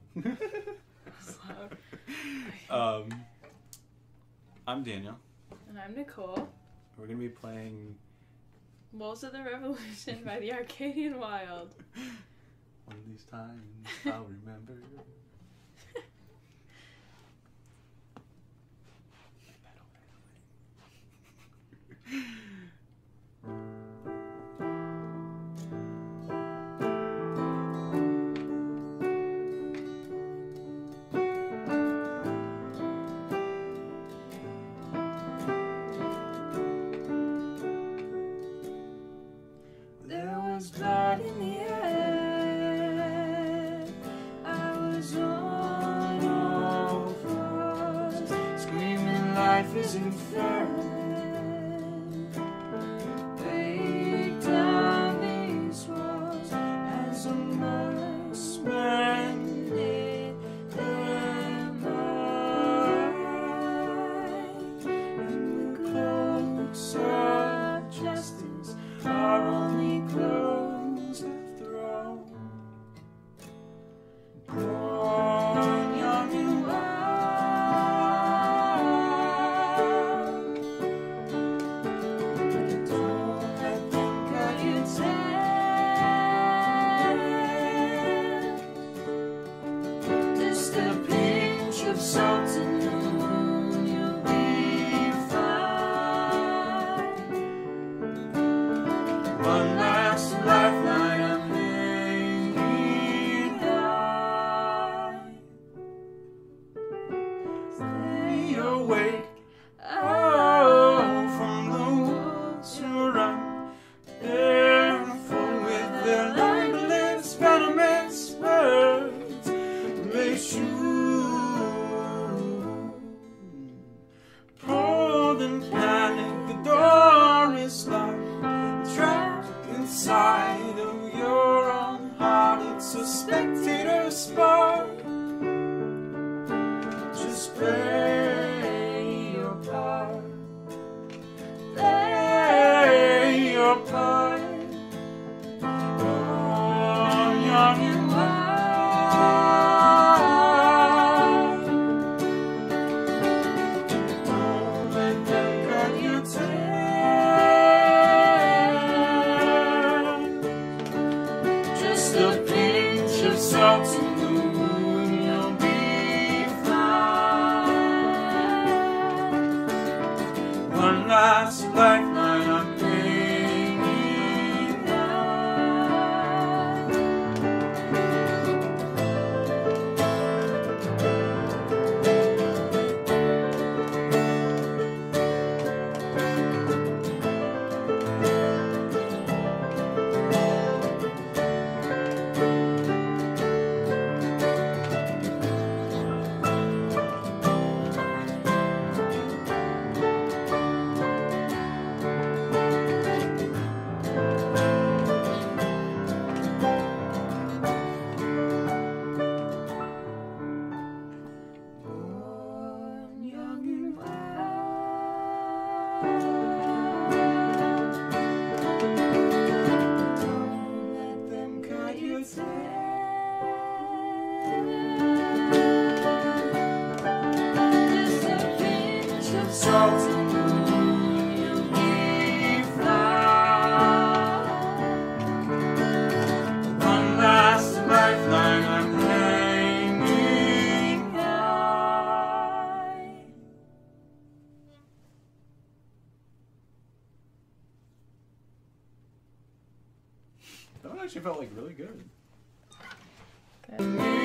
I'm Daniel. And I'm Nicole. We're going to be playing Wolves of the Revolution by the Arcadian Wild. One of these times I'll remember. There was blood in the air. I was on all fours, screaming life isn't fair. Break down these walls as a marksman did them right. And the cloaks of justice are only clothes after all. Born young and wild, don't let them cut your tail. Just a pinch of salt in the moon, you'll be fine. One last lifeline, I'm hanging high. Stay awake, oh, from the wolves who run barefoot with their lifeless, venomous words. They shoot, pulled and panic, the door is locked. Trapped inside of your own heart, it's a spectator spark. Just play your part, play your part. Oh, young and wild, don't let them cut your tail. Just a pinch of salt in the moon, you'll be fine. One last lifeline, I'm hanging high. Born young and wild, don't let them cut your tail. Just a pinch of salt in the moon, you'll be fine. One last lifeline, I'm hanging high. That one actually felt like really good. Good.